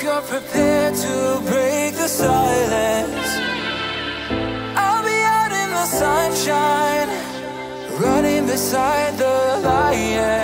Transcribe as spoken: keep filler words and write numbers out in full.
you're prepared to break the silence, I'll be out in the sunshine, running beside the lion.